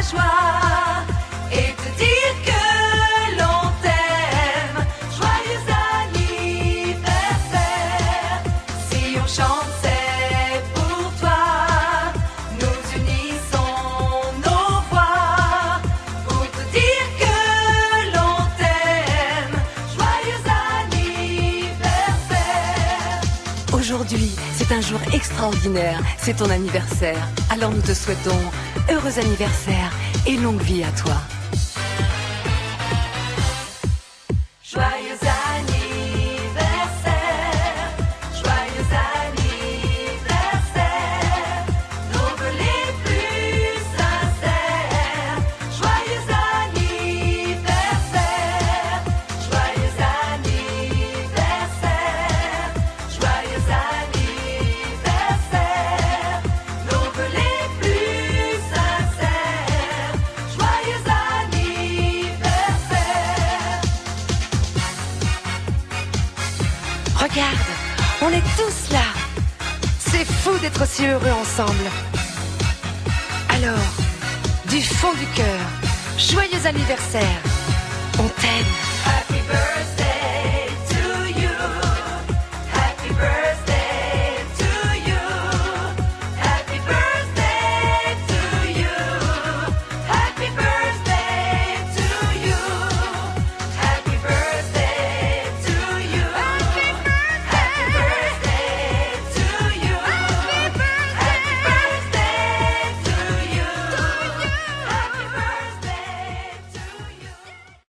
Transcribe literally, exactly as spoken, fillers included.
joie et te dire que l'on t'aime. Joyeux anniversaire. Si on chante, c'est pour toi. Nous unissons nos voix pour te dire que l'on t'aime. Joyeux anniversaire. Aujourd'hui, c'est un jour extraordinaire, c'est ton anniversaire. Alors nous te souhaitons heureux anniversaire et longue vie à toi. Joyeux anniversaire, joyeux anniversaire, nos vœux les plus sincères. Joyeux anniversaire, joyeux anniversaire, joyeux anniversaire, nos vœux les plus sincères. Joyeux anniversaire. Regarde, on est tous là. C'est fou d'être aussi heureux ensemble. Alors, du fond du cœur, joyeux anniversaire. On t'aime. Happy birthday.